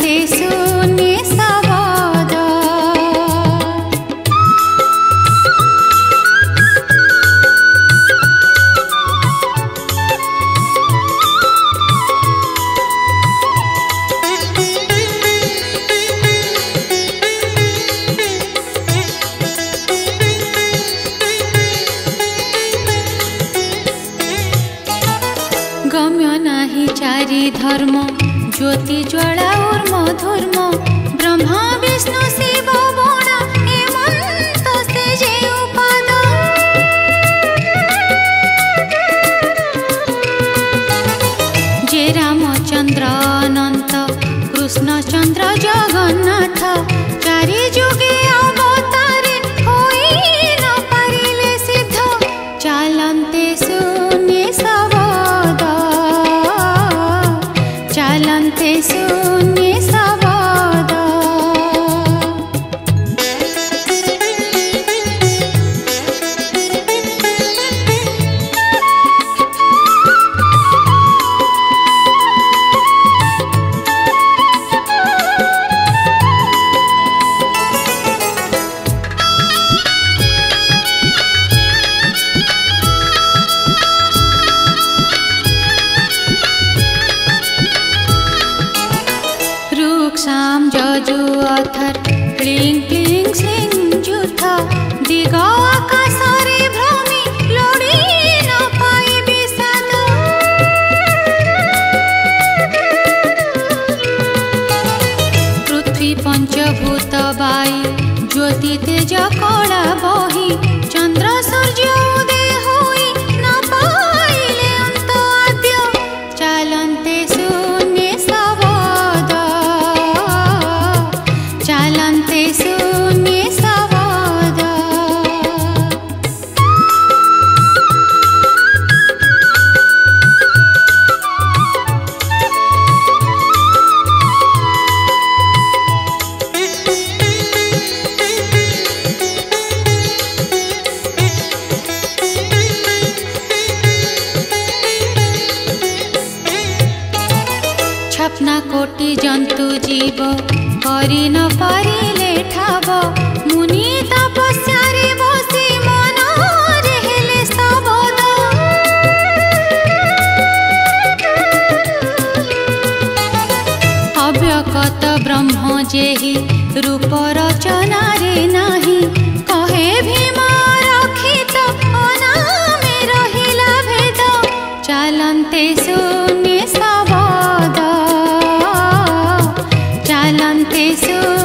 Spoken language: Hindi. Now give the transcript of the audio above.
चालन्ते शून्ये शब्द गम्य नाही चारि धर्म ज्योति ज्वाला ऊर्म धूर्म ब्रह्मा विष्णु शिव बण हेमंत से जे उपाद जे रामचंद्र अनंत कृष्ण चंद्र जगन्नाथ चारि जुगे अवतारे होई न पारिले सिद्ध चालन्ते शून्ये शब्द चालन्ते शून्ये शब्द साम जजु अथर क्लिंग क्लिंग सिंह जुथ दिग आकाशरे भ्रमी लोड़ी न पाई विषाद पृथ्वी पंचभूत वायु ज्योति तेज कला बही चंद्र सूर्य उदय होई न पाइले अंत आद्य चालन्ते शून्ये शब्द चालन्ते शून्ये शब्द छपना कोटि जंतु जीव करि न पारिले ठाव मुनि तपस्यारे बसी मन रेहले शब्द अव्यक्त ब्रह्म जेहि रूप रचना रे नाही कहे भीम रखित अनामे रहिला भेद चालन्ते शून्ये शब्द चालन्ते शून्ये